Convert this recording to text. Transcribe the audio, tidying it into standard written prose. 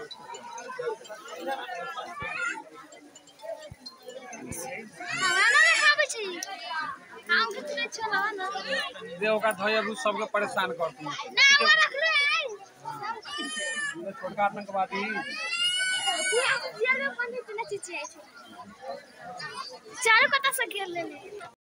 देव का धोया सबके परेशान कर तुम छोटका आतंकवादी चारों कता से घेर लेने